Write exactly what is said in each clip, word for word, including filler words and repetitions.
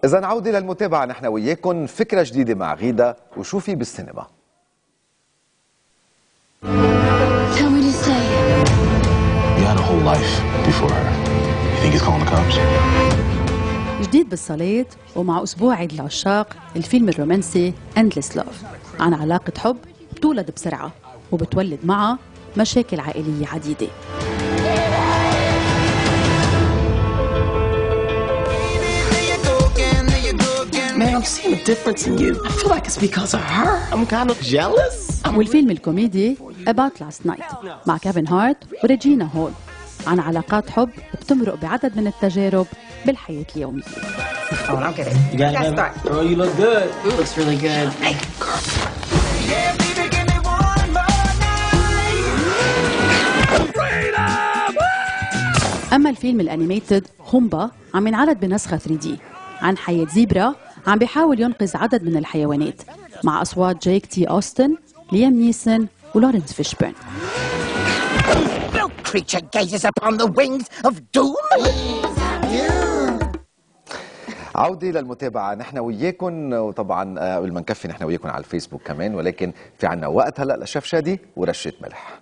إذا عودة للمتابعة نحن وياكم فكرة جديدة مع غيدا وشوفي بالسينما. Tell me to stay. You had a whole life before her. You think he's calling the cops? جديد بالصالات ومع أسبوع عيد العشاق الفيلم الرومانسي Endless Love عن علاقة حب بتولد بسرعة وبتولد معها مشاكل عائلية عديدة. Man, I'm seeing a difference in you. I feel like it's because of her. I'm kind of jealous. والفيلم الكوميدي About Last Night مع كيفن هارت وريجينا هول عن علاقات حب بتمرق بعدد من التجارب بالحياة اليومية. Oh, and I'm kidding. You got it, baby? Girl, you look good. It looks really good. Hey, girl. أما الفيلم الأنيميتد هومبا عم ينعرض بنسخة ثري دي عن حياة زيبرا عم بيحاول ينقذ عدد من الحيوانات مع أصوات جيك تي أوستن، ليام نيسون ولورنس فيشبرن. عودة للمتابعة نحن وياكم، وطبعا قبل ما نكفي نحن وياكم على الفيسبوك كمان، ولكن في عنا وقت هلا لشيف شادي ورشة ملح.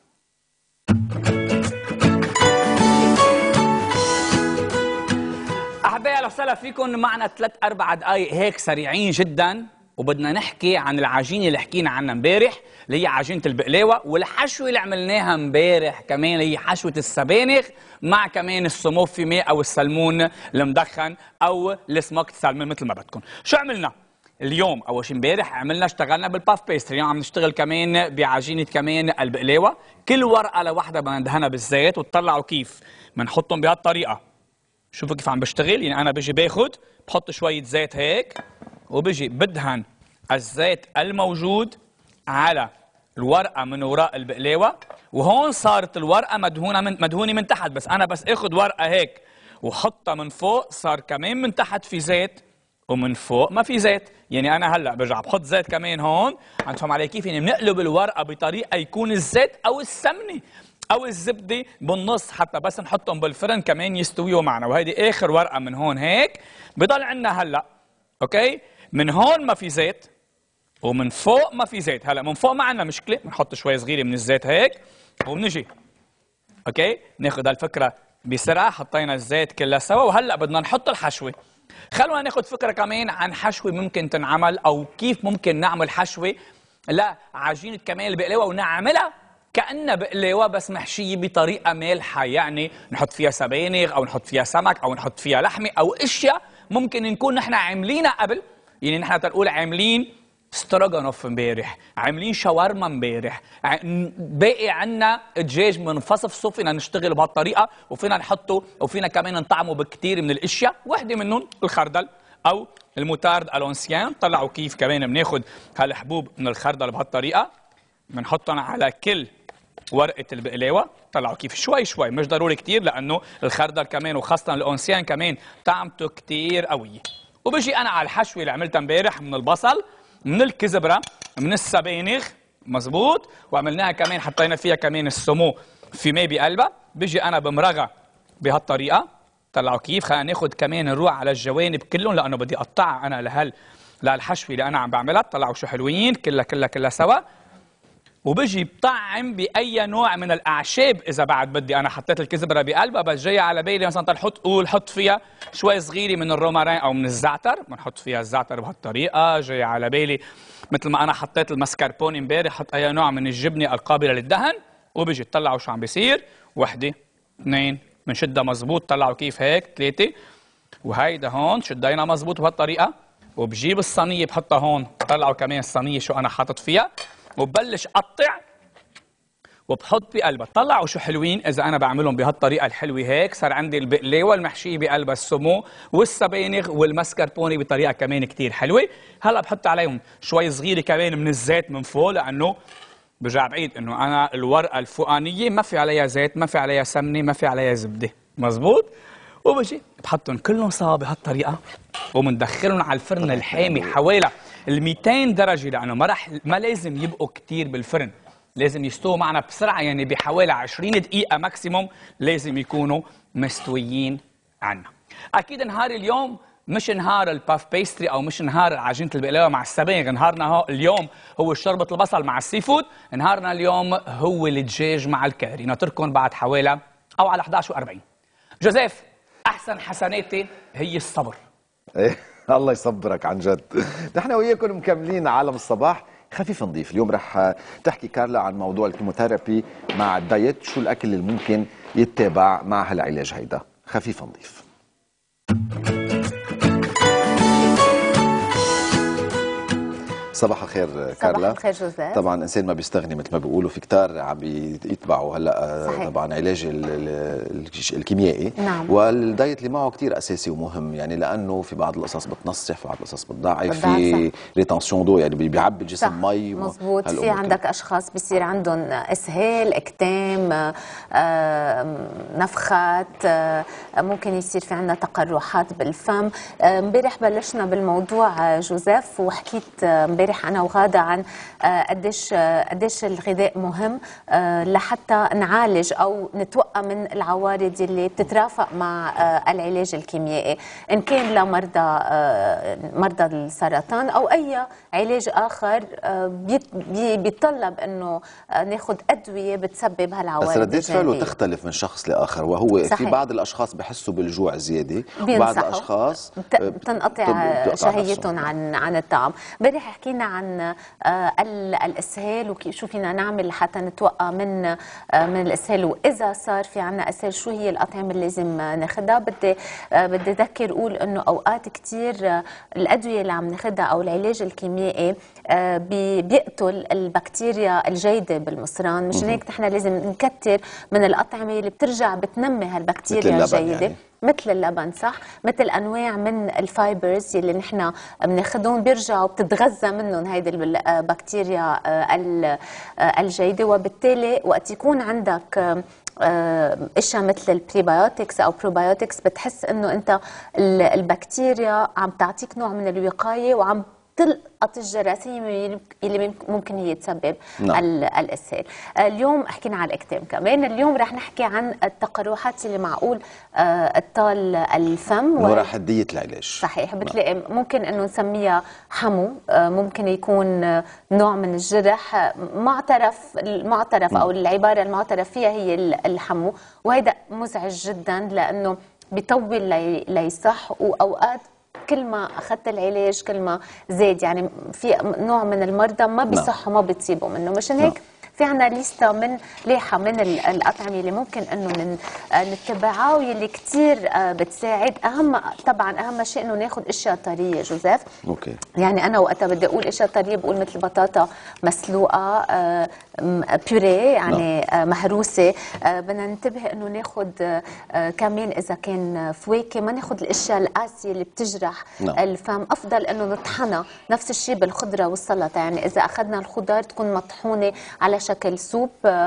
أحبائي أهلا وسهلا فيكم. معنا ثلاث أربع دقائق هيك سريعين جدا، وبدنا نحكي عن العجينة اللي حكينا عنها امبارح اللي هي عجينة البقلاوة، والحشوة اللي عملناها امبارح كمان اللي هي حشوة السبانخ مع كمان السمو فيمي أو السلمون المدخن أو السموكت سالمون مثل ما بدكم. شو عملنا؟ اليوم أول شيء امبارح عملنا اشتغلنا بالباف بيستري، اليوم عم نشتغل كمان بعجينة كمان البقلاوة. كل ورقة لوحدها بدنا ندهنها بالزيت، وتطلعوا كيف بنحطهم بهالطريقة. شوفوا كيف عم بشتغل، يعني أنا بيجي باخد بحط شوية زيت هيك وبيجي بدهن الزيت الموجود على الورقة من وراء البقلاوة، وهون صارت الورقة مدهونة من مدهونة من تحت، بس أنا بس اخد ورقة هيك وحطها من فوق صار كمان من تحت في زيت ومن فوق ما في زيت. يعني أنا هلا برجع بحط زيت كمان هون. عم تفهم علي كيف؟ يعني بنقلب الورقة بطريقة يكون الزيت أو السمنة أو الزبدة بالنص حتى بس نحطهم بالفرن كمان يستويوا معنا. وهيدي آخر ورقة من هون هيك بضل عندنا هلا. أوكي؟ من هون ما في زيت ومن فوق ما في زيت. هلا من فوق ما عندنا مشكلة، بنحط شوي صغيرة من الزيت هيك وبنجي. أوكي؟ ناخذ هالفكرة بسرعة، حطينا الزيت كلها سوا، وهلا بدنا نحط الحشوة. خلونا ناخذ فكرة كمان عن حشوة ممكن تنعمل أو كيف ممكن نعمل حشوة لعجينة كمان البقلاوة ونعملها كأنها بقلاوة بس محشية بطريقة مالحة، يعني نحط فيها سبانخ أو نحط فيها سمك أو نحط فيها لحمة أو أشياء ممكن نكون نحن عاملينها قبل. يعني نحن تنقول عاملين ستروغانوف امبارح، عاملين شاورما امبارح، باقي عنا دجاج منفصفصه، فينا نشتغل بهالطريقة وفينا نحطه وفينا كمان نطعمه بكتير من الأشياء. وحدة منهم الخردل أو الموتارد الونسيان. طلعوا كيف كمان بناخد هالحبوب من الخردل بهالطريقة بنحطهم على كل ورقة البقلاوة. طلعوا كيف شوي شوي، مش ضروري كتير لأنه الخردل كمان وخاصة الأونسيان كمان طعمته كتير قوية. وبجي أنا على الحشوة اللي عملتها امبارح من البصل، من الكزبرة، من السبانخ، مزبوط، وعملناها كمان حطينا فيها كمان السمو فيمي بقلبها. بجي أنا بمرغها بهالطريقة. طلعوا كيف. خلينا ناخد كمان نروح على الجوانب كلهم لأنه بدي أقطعها أنا لهال لهالحشوة اللي أنا عم بعملها. طلعوا شو حلوين كلها كلها كلها سوا. وبجي بطعم بأي نوع من الأعشاب إذا بعد بدي. أنا حطيت الكزبرة بقلبها، بس جاي على بالي مثلا تنحط قول حط فيها شوي صغيرة من الرومارين أو من الزعتر، بنحط فيها الزعتر بهالطريقة. جاي على بالي مثل ما أنا حطيت المسكربوني امبارح حط أي نوع من الجبنة القابلة للدهن. وبجي تطلعوا شو عم بيصير. وحدة اثنين بنشدها مزبوط. طلعوا كيف هيك ثلاثة. وهيدا هون شدينا مزبوط بهالطريقة. وبجيب الصينية بحطها هون. طلعوا كمان الصينية شو أنا حاطط فيها، وببلش قطع وبحط بقلبها. طلعوا شو حلوين اذا انا بعملهم بهالطريقه الحلوه هيك. صار عندي البقلاوه المحشيه بقلبها السمو والسبانخ والمسكربوني بطريقه كمان كتير حلوه. هلا بحط عليهم شوي صغيره كمان من الزيت من فوق، لانه برجع بعيد انه انا الورقه الفوقانيه ما في عليها زيت، ما في عليها سمنه، ما في عليها زبده، مزبوط. وبجي بحطهم كلهم سوا بهالطريقه وبندخلهم على الفرن الحامي حوالي ال مئتين درجه، لانه ما رح ما لازم يبقوا كتير بالفرن، لازم يستووا معنا بسرعه. يعني بحوالي عشرين دقيقه ماكسيموم لازم يكونوا مستويين عنا. اكيد نهار اليوم مش نهار الباف بيستري او مش نهار عجينه البقلاوه مع السبانخ، نهارنا هو اليوم هو شوربه البصل مع السي فود، نهارنا اليوم هو الدجاج مع الكاري. نترككم بعد حوالي او على احد عشر وأربعين. جوزيف، احسن حسناتي هي الصبر. ايه الله يصبرك عن جد. نحن وياكم مكملين عالم الصباح خفيف نظيف. اليوم رح تحكي كارلا عن موضوع الكيموثيرابي مع الدايت، شو الاكل اللي ممكن يتبع مع هالعلاج هيدا. خفيف نظيف. صباح الخير كارلا. صباح الخير جوزيف. طبعا الانسان ما بيستغني مثل ما بيقولوا، في كتار عم يتبعوا هلا طبعا علاج الكيميائي. نعم. والدايت اللي معه كثير اساسي ومهم، يعني لانه في بعض القصص بتنصح، في بعض القصص بتضعف، في ريتنسيون دو يعني بيعبي الجسم مي. مظبوط. في عندك اشخاص بيصير عندهم اسهال، اكتام، نفخات، ممكن يصير في عندنا تقرحات بالفم. امبارح بلشنا بالموضوع جوزيف، وحكيت امبارح انا وغاده عن قديش قديش الغذاء مهم لحتى نعالج او نتوقى من العوارض اللي بتترافق مع العلاج الكيميائي، ان كان لمرضى مرضى السرطان او اي علاج اخر بيتطلب انه ناخذ ادويه بتسبب هالعوارض. بس ردة فعله تختلف من شخص لاخر، وهو صحيح. في بعض الاشخاص بحسوا بالجوع زياده، وبعض الاشخاص بتنقطع شهيتهم عن عن الطعام. امبارح حكينا عن الاسهال وشو فينا نعمل لحتى نتوقى من من الاسهال، واذا صار في عنا اسهال شو هي الاطعمه اللي لازم ناخذها. بدي بدي اذكر اقول انه اوقات كثير الادويه اللي عم ناخذها او العلاج الكيميائي بيقتل البكتيريا الجيده بالمصران، مشان هيك نحن لازم نكتر من الاطعمه اللي بترجع بتنمي هالبكتيريا الجيده، يعني. مثل اللبن، صح، مثل انواع من الفايبرز اللي نحن بناخذهم بيرجعوا بتتغذى منهم هيدي البكتيريا الجيده، وبالتالي وقت يكون عندك اشياء مثل البريبايوتكس او بروبايوتكس بتحس انه انت البكتيريا عم تعطيك نوع من الوقايه وعم تلقط الجراثيم اللي ممكن هي تسبب نعم. الاسهال. اليوم حكينا عن الاكتام كمان، اليوم رح نحكي عن التقرحات اللي معقول تطال الفم وراء حديه العلاج. صحيح. بتلاقي نعم. ممكن انه نسميها حمو، ممكن يكون نوع من الجرح معترف المعترف نعم. او العباره المعترف فيها هي الحمو، وهذا مزعج جدا لانه بيطول ليصح، واوقات كل ما اخذت العلاج كل ما زاد، يعني في نوع من المرضى ما بيصحوا ما بتصيبوا منه. مشان هيك في عنا ليستا من ليحه من الاطعمه اللي ممكن انه نتبعها واللي كثير بتساعد. اهم طبعا اهم شيء انه ناخذ اشياء طريه جوزيف. اوكي. يعني انا وقتها بدي اقول اشياء طريه بقول مثل بطاطا مسلوقه، بيوري يعني نعم. مهروسه. بدنا ننتبه انه ناخذ كمان اذا كان فواكه ما ناخذ الاشياء القاسيه اللي بتجرح نعم. الفم. افضل انه نطحنها. نفس الشيء بالخضره والسلطه، يعني اذا اخذنا الخضار تكون مطحونه على شكل سوب،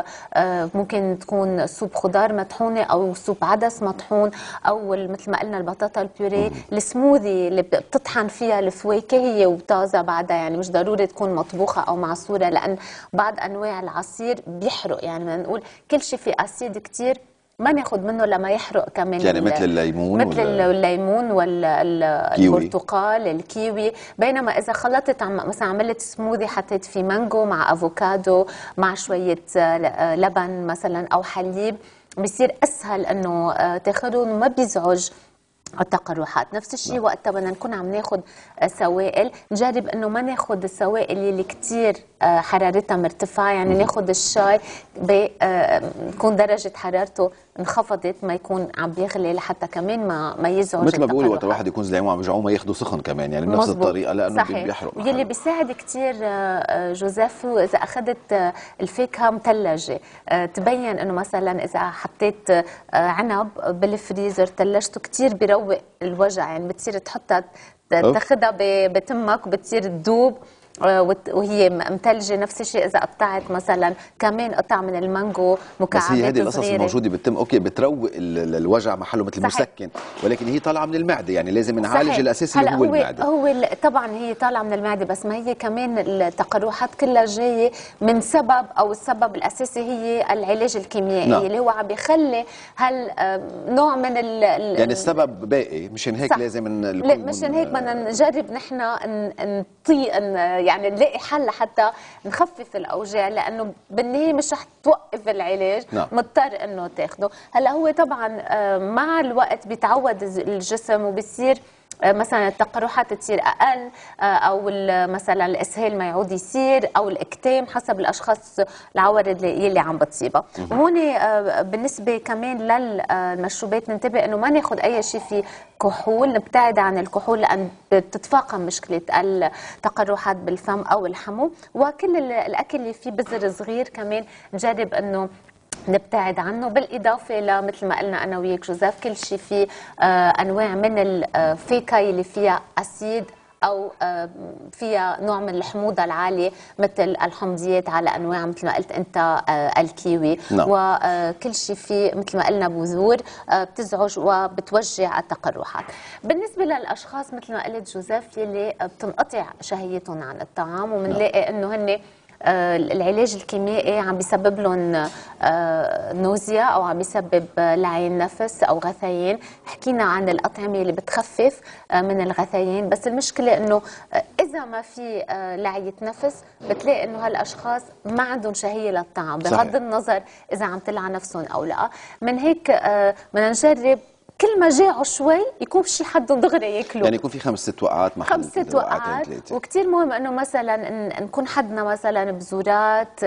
ممكن تكون سوب خضار مطحونه او سوب عدس مطحون، او مثل ما قلنا البطاطا البيوري. السموذي اللي بتطحن فيها الفواكه هي وطازه بعدها، يعني مش ضروري تكون مطبوخه او معصوره، لان بعض انواع العصير بيحرق. يعني بدنا نقول كل شيء في اسيد كثير ما ناخذ منه لما يحرق كمان، يعني مثل الليمون مثل الليمون والبرتقال الكيوي. بينما اذا خلطت مثلا عملت سموذي حطيت فيه مانجو مع افوكادو مع شويه لبن مثلا او حليب، بيصير اسهل انه تاخذهم وما بيزعج التقرحات. نفس الشيء وقتها بدنا نكون عم ناخذ سوائل، نجرب انه ما ناخذ السوائل اللي كثير حرارتها مرتفعه، يعني ناخذ الشاي بيكون درجه حرارته انخفضت، ما يكون عم بيغلي لحتى كمان ما ما يزعج. مثل ما بيقولوا وقت الواحد يكون زعيم وعم بيوجعوه ما ياخذه سخن كمان، يعني بنفس الطريقه لانه بيحرق. واللي بيساعد كثير جوزيف اذا اخذت الفاكهه مثلجه، تبين انه مثلا اذا حطيت عنب بالفريزر ثلجته كثير بيروق الوجع، يعني بتصير تحطها تاخذها بتمك وبتصير تذوب وهي متلجه، نفس الشيء اذا قطعت مثلا كمان قطع من المانجو مكعبات بس هي هذه القصص صغيرة. الموجوده بالتم اوكي بتروق الوجع محله مثل صحيح. مسكن، ولكن هي طالعه من المعده، يعني لازم نعالج الاساسي اللي هو, هو المعده. هو طبعا هي طالعه من المعده، بس ما هي كمان التقرحات كلها جايه من سبب، او السبب الاساسي هي العلاج الكيميائي. نعم. اللي هو عم بيخلي هل نوع من ال يعني السبب باقي، مشان هيك صح. لازم لا مشان هيك بدنا نجرب نحن نطي يعني نلاقي حل لحتى نخفف الاوجاع، لانه بالنهايه مش رح توقف العلاج. نعم. مضطر انه تاخده. هلا هو طبعا مع الوقت بيتعود الجسم وبصير مثلا التقرحات تصير اقل، او مثلا الاسهال ما يعود يصير، او الاكتام حسب الاشخاص العوارض اللي عم بتصيبها. وهون بالنسبه كمان للمشروبات ننتبه انه ما ناخذ اي شيء فيه كحول، نبتعد عن الكحول لان بتتفاقم مشكله التقرحات بالفم او الحمو. وكل الاكل اللي فيه بذر صغير كمان نجرب انه نبتعد عنه. بالاضافه لمثل ما قلنا انا وياك جوزيف كل شيء فيه آه انواع من الفاكهه اللي فيها اسيد او آه فيها نوع من الحموضه العاليه، مثل الحمضيات على انواع مثل ما قلت انت آه الكيوي. نعم. وكل شيء فيه مثل ما قلنا بذور آه بتزعج وبتوجع التقرحات. بالنسبه للاشخاص مثل ما قلت جوزيف يلي بتنقطع شهيتهم عن الطعام، وبنلاقي نعم. انه هن آه العلاج الكيميائي عم بيسبب لهم آه نوزيا، او عم بيسبب لعين نفس او غثيان. حكينا عن الاطعمه اللي بتخفف آه من الغثيان، بس المشكله انه آه اذا ما في آه لعيه نفس بتلاقي انه هالاشخاص ما عندهم شهيه للطعام، بغض النظر اذا عم تلعى نفسهم او لا. من هيك آه بدنا نجرب كل ما جاعوا شوي يكون شي حدهم دغري ياكلوا، يعني يكون في خمس ست وقعات محل خمس ست وقعات. وكثير مهم انه مثلا نكون حدنا مثلا بذورات،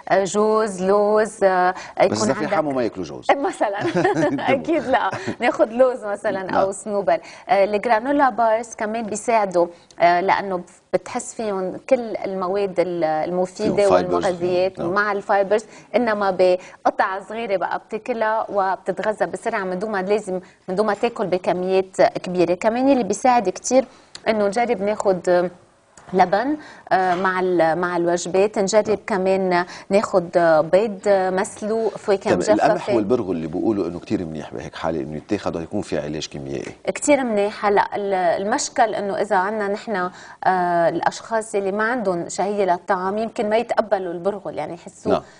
جوز، لوز. يكون بس اذا في حمو ما ياكلوا جوز مثلا اكيد لا، ناخذ لوز مثلا او صنوبر. الجرانولا بارز كمان بيساعدوا لانه بتحس فيهم كل المواد المفيده والمغذيات مع الفايبرز، انما بقطعه صغيره بقى بتاكلها وبتتغذى بسرعه من دون ما لازم من دون ما تاكل بكميات كبيره. كمان اللي بيساعد كثير انه نجرب ناخذ لبن مع مع الوجبات، نجرب كمان ناخذ بيض مسلوق، فواكه مجففه. القمح والبرغل اللي بيقولوا انه كثير منيح بهيك حاله انه يتاخذ ويكون في علاج كيميائي كثير منيح. هلا المشكل انه اذا عندنا نحن الاشخاص اللي ما عندهم شهيه للطعام يمكن ما يتقبلوا البرغل، يعني يحسوه نعم.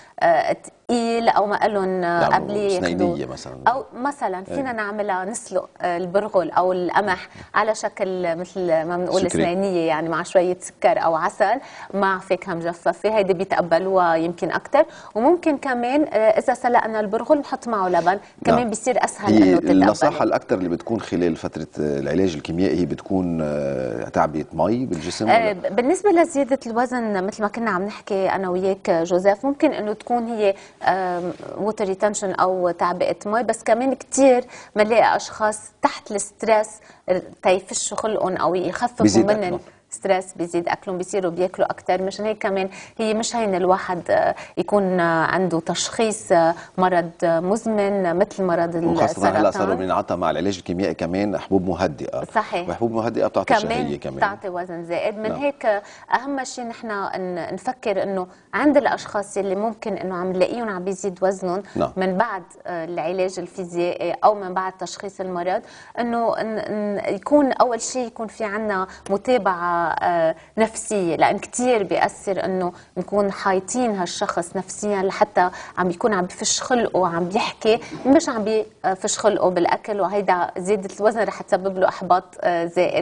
ثقيل او ما لهم قبليه سنينيه مثلا، او مثلا فينا نعملها نسلق البرغل او القمح على شكل مثل ما بنقول سنينيه، يعني مع شويه سكر او عسل مع فاكهه مجففه، هيدي بيتقبلوها يمكن اكثر. وممكن كمان اذا سلقنا البرغل نحط معه لبن كمان نعم. بيصير اسهل انه تتقبل. النصيحه الاكثر اللي بتكون خلال فتره العلاج الكيميائي بتكون تعبئه مي بالجسم؟ آه بالنسبه لزياده الوزن مثل ما كنا عم نحكي انا وياك جوزيف، ممكن انه تكون هي ووتر ريتنشن او تعبئه مي، بس كمان كثير بنلاقي اشخاص تحت الستريس تيفشوا خلقهم او يخففوا من ستريس، بيزيد اكلهم، بيصيروا بياكلوا اكثر. مشان هيك كمان هي مش هين الواحد يكون عنده تشخيص مرض مزمن مثل مرض السرطان. وخاصه هلا صاروا بنعطى مع العلاج الكيميائي كمان حبوب مهدئه. صحيح. وحبوب مهدئه بتعطي شهيه كمان، بتعطي وزن زائد. من نعم. هيك اهم شيء نحن نفكر انه عند الاشخاص اللي ممكن انه عم نلاقيهم عم بيزيد وزنهم نعم. من بعد العلاج الفيزيائي او من بعد تشخيص المرض، انه يكون اول شيء يكون في عندنا متابعه نفسية، لأن كتير بيأثر أنه نكون حايطين هالشخص نفسيا لحتى عم يكون عم بفش خلقه عم بيحكي، مش عم بفش خلقه بالأكل، وهيدا زيادة الوزن رح تسبب له إحباط زائد.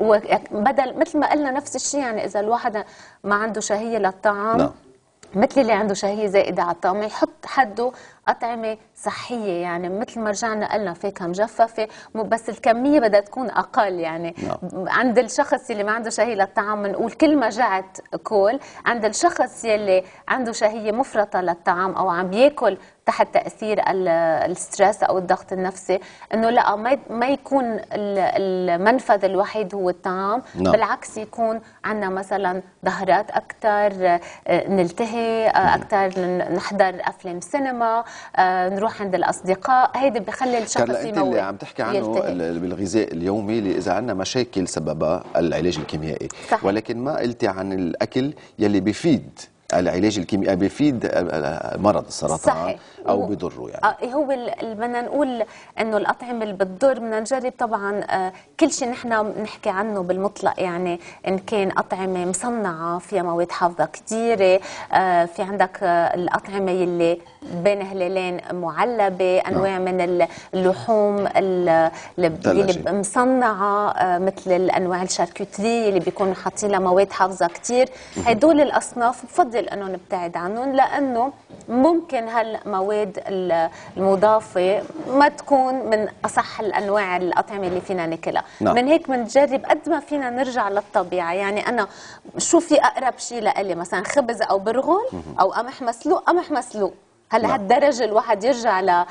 وبدل مثل ما قلنا نفس الشيء، يعني إذا الواحد ما عنده شهية للطعام لا. مثل اللي عنده شهية زائدة على الطعام يحط حده أطعمة صحية، يعني مثل ما رجعنا قلنا فاكهة مجففة، بس الكمية بدها تكون أقل. يعني نعم. عند الشخص اللي ما عنده شهية للطعام بنقول كل ما جعت كل، عند الشخص يلي عنده شهية مفرطة للطعام أو عم بياكل تحت تاثير الستريس او الضغط النفسي، انه لا ما ما يكون المنفذ الوحيد هو الطعام، نعم. بالعكس يكون عندنا مثلا ظهرات اكثر، نلتهي اكثر، نحضر افلام سينما، نروح عند الاصدقاء. هيدا بخلي الشخص يموت. انت اللي عم تحكي عنه بالغذاء اليومي اللي اذا عندنا مشاكل سببها العلاج الكيميائي، صحيح. ولكن ما قلتي عن الاكل يلي بيفيد العلاج الكيميائي، بيفيد مرض السرطان، صحيح. او بيضره يعني. هو بدنا نقول انه الاطعمه اللي بتضر بدنا نجرب طبعا كل شيء نحن بنحكي عنه بالمطلق، يعني ان كان اطعمه مصنعه فيها مواد حافظه كثيره، في عندك الاطعمه يلي بين هلالين معلبه، انواع نعم. من اللحوم اللي مصنعه مثل الانواع الشاركوتري اللي بيكونوا حاطين لها مواد حافظه كثير، هدول الاصناف بفضل انه نبتعد عنهم، لانه ممكن هالمواد المضافه ما تكون من اصح الانواع الاطعمه اللي فينا ناكلها. نعم. من هيك بنجرب قد ما فينا نرجع للطبيعه، يعني انا شو في اقرب شيء لإلي، مثلا خبز او برغل او قمح مسلوق، قمح مسلوق. هلا نعم. هالدرجه الواحد يرجع ل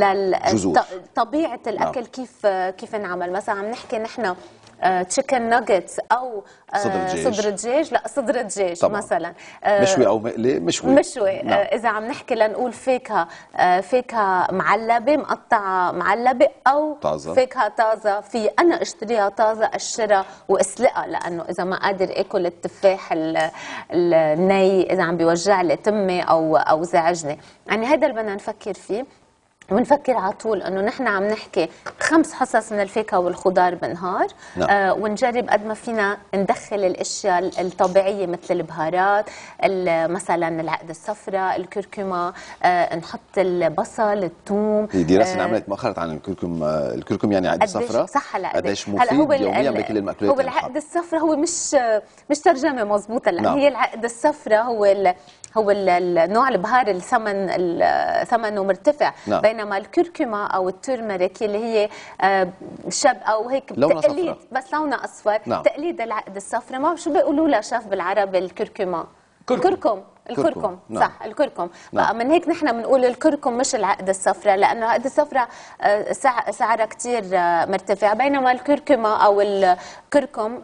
لطبيعه الاكل. نعم. كيف كيف انعمل. مثلا عم نحكي نحن تشيكن ناجتس او صدر دجاج، صدر دجاج لا صدر دجاج طبعا. مثلا مشوي او مقلي، مشوي مشوي. نعم. اذا عم نحكي لنقول فاكهه فاكهه معلبه مقطعه معلبه او طازة. فاكهه طازه، في انا اشتريها طازه اقشرها واسلقها، لانه اذا ما قادر اكل التفاح الني اذا عم بيوجع لي تمي او او زعجني. يعني هذا اللي بدنا نفكر فيه، ونفكر على طول انه نحن عم نحكي خمس حصص من الفاكهه والخضار بالنهار. نعم. آه ونجرب قد ما فينا ندخل الاشياء الطبيعيه مثل البهارات، مثلا العقد الصفراء، الكركمه، آه نحط البصل، الثوم. في دراسه انعملت آه مؤخرا عن الكركم، آه الكركم يعني عقد الصفراء صح. هلا قديش مفيد يوميا بكل المأكولات. هو العقد الصفراء هو مش مش ترجمه مضبوطه، لان نعم. هي العقد الصفراء هو ال هو النوع البهار الثمن ثمنه مرتفع. نعم. بينما الكركمه او الترمريك اللي هي شب او هيك تقليد بس لونها اصفر. نعم. تقليد العقد الصفراء. ما شو بيقولوا لها شاف بالعربي الكركمه؟ كركم. كركم الكركم. كركم. نعم. صح الكركم. نعم. بقى من هيك نحن بنقول الكركم مش العقد الصفراء، لانه العقد الصفراء سعرها كثير مرتفع، بينما الكركمه او الكركم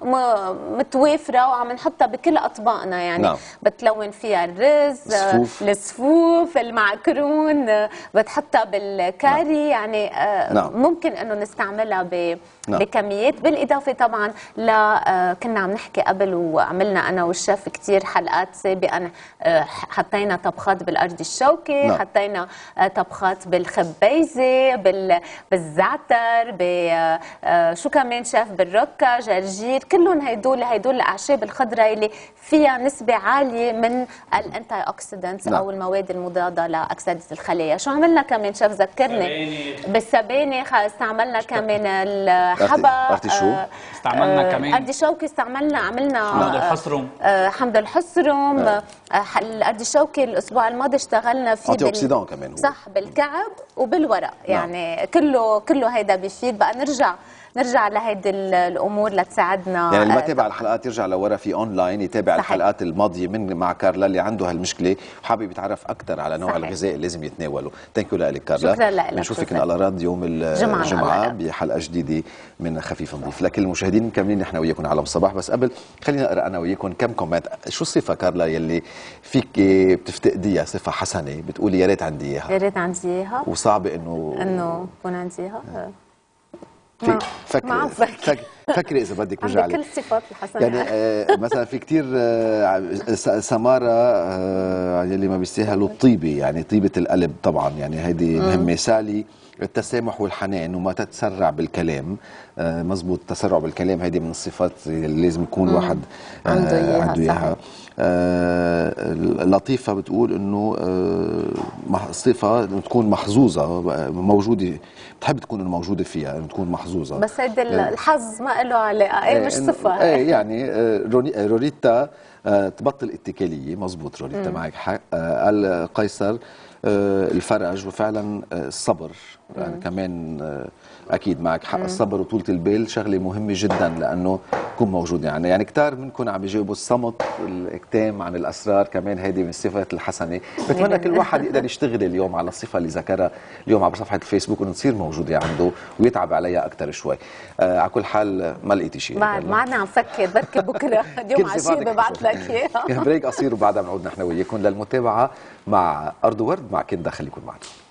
متوافره وعم نحطها بكل اطباقنا. يعني نعم. بتلون فيها الرز، الصفوف, الصفوف المعكرون، بتحطها بالكاري. نعم. يعني نعم. ممكن انه نستعملها ب نعم. بكميات. بالاضافه طبعا ل كنا عم نحكي قبل وعملنا انا والشيف كثير حلقات سابقا، حطينا طبخات بالارض الشوكي. نعم. حطينا طبخات بالخبيزه، بالزعتر، بشو كمان شاف، بالركه، جرجير. كلهم هدول هدول الاعشاب الخضراء اللي فيها نسبه عاليه من الانتي اوكسيدنتس. نعم. او المواد المضاده لاكسده الخلايا. شو عملنا كمان شيف ذكرني؟ بالسبانخ استعملنا كمان الحبه، آه استعملنا كمان اردشوكي، استعملنا عملنا حمض الحصرم، آه حمض الحصرم. آه. الاردشوكي الاسبوع الماضي اشتغلنا فيه انتي اوكسيدان كمان هو. صح، بالكعب وبالورق. يعني نعم. كله كله هيدا بيفيد. بقى نرجع نرجع لهيدي الامور لتساعدنا. يعني اللي ما تابع الحلقات يرجع لورا في اونلاين يتابع. صحيح. الحلقات الماضيه من مع كارلا اللي عنده هالمشكله وحابب يتعرف اكثر على نوع. صحيح. الغذاء اللي لازم يتناوله. ثانك يو لك كارلا. شكرا لك. بنشوفك على الارض يوم الجمعه بحلقه جديده من خفيف نظيف. لكل المشاهدين مكملين نحن وياكم على الصباح. بس قبل خلينا نقرا انا وياكم كم كومنت. شو الصفه كارلا يلي فيك بتفتقديها، صفه حسنه بتقولي يا ريت عندي اياها؟ يا ريت عندي اياها وصعبه انه انه يكون عندي اياها. فكري فكري فكري اذا بدك برجع عندي كل الصفات الحسنه. يعني آه مثلا في كثير آه سماره آه يلي ما بيستاهلوا الطيبه، يعني طيبه القلب طبعا، يعني هيدي مهمه. سالي التسامح والحنان وما تتسرع بالكلام. آه مزبوط، التسرع بالكلام هيدي من الصفات اللي لازم يكون مم. واحد آه عنده اياها. عنده اياها. آه لطيفه بتقول انه آه صفه تكون محظوظه موجوده، بتحب تكون موجوده فيها، انه تكون محظوظه. بس هيدا الحظ ما له علاقه، ايه مش صفه. ايه يعني روريتا آه تبطل اتكاليه. مزبوط روريتا، معك حق. آه قال قيصر آه الفرج، وفعلا آه الصبر. يعني كمان آه اكيد معك حق. الصبر وطولة البال شغله مهمه جدا، لانه تكون موجوده يعني يعني كتار منكم عم يجاوبوا الصمت والكتام عن الاسرار كمان هيدي من الصفات الحسنه. بتمنى كل واحد يقدر يشتغل اليوم على الصفه اللي ذكرها اليوم عبر صفحه الفيسبوك انه تصير موجوده عنده ويتعب عليها اكثر شوي. آه على كل حال ما لقيتي شيء بعد ما عنا عم فكر بركي بكره اليوم عشيه ببعث لك اياها. بريك قصير وبعدها بنعود نحن وياكم للمتابعه مع ارض ورد مع كندا. خليكم معنا.